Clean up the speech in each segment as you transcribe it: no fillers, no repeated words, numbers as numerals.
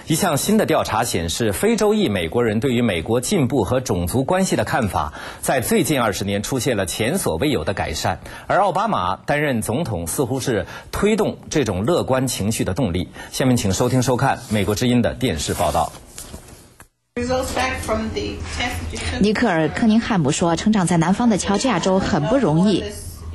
一项新的调查显示，非洲裔美国人对于美国进步和种族关系的看法，在最近20年出现了前所未有的改善。而奥巴马担任总统似乎是推动这种乐观情绪的动力。下面请收听收看美国之音的电视报道。 尼克尔·科宁汉姆说，成长在南方的乔治亚州很不容易。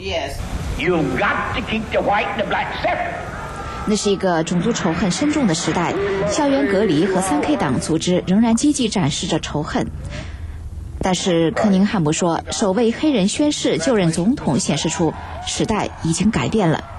那是一个种族仇恨深重的时代，校园隔离和3K 党组织仍然积极展示着仇恨。但是科宁汉姆说，首位黑人宣誓就任总统显示出时代已经改变了。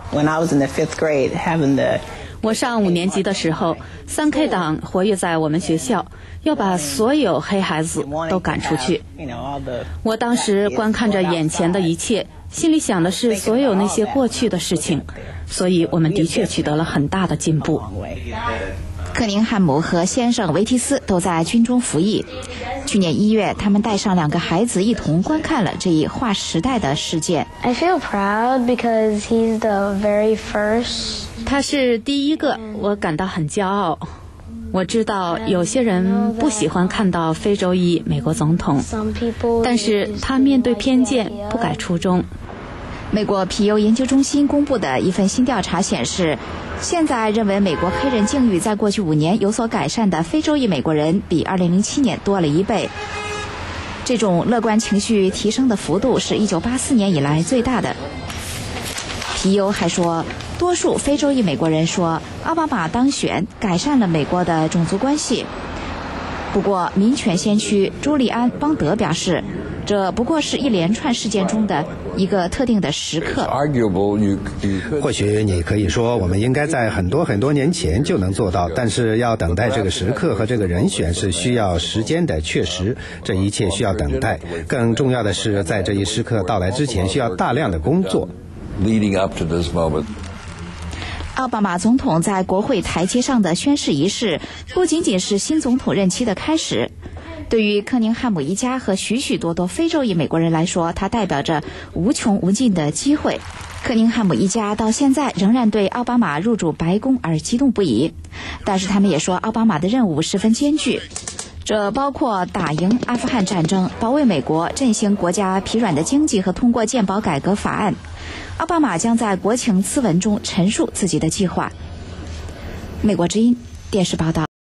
我上5年级的时候，3K 党活跃在我们学校，要把所有黑孩子都赶出去。我当时观看着眼前的一切，心里想的是所有那些过去的事情，所以我们的确取得了很大的进步。 科宁汉姆和先生维提斯都在军中服役。去年1月，他们带上2个孩子一同观看了这一划时代的事件。 I feel proud because he's the very first. 他是第一个，我感到很骄傲。我知道有些人不喜欢看到非洲裔美国总统，但是他面对偏见不改初衷。 美国皮尤研究中心公布的一份新调查显示，现在认为美国黑人境遇在过去5年有所改善的非洲裔美国人比2007年多了1倍。这种乐观情绪提升的幅度是1984年以来最大的。皮尤还说，多数非洲裔美国人说奥巴马当选改善了美国的种族关系。不过民权先驱朱利安·邦德表示，这不过是一连串事件中的一个特定的时刻。 或许你可以说我们应该在很多年前就能做到，但是要等待这个时刻和这个人选是需要时间的，确实这一切需要等待。更重要的是，在这一时刻到来之前需要大量的工作。 Leading up to this moment. 奥巴马总统在国会台阶上的宣誓仪式不仅仅是新总统任期的开始，对于科宁汉姆一家和许许多多非洲裔美国人来说，它代表着无穷无尽的机会。科宁汉姆一家到现在仍然对奥巴马入主白宫而激动不已，但是他们也说奥巴马的任务十分艰巨，这包括打赢阿富汗战争、保卫美国、振兴国家疲软的经济和通过健保改革法案。奥巴马将在国情咨文中陈述自己的计划。美国之音电视报道。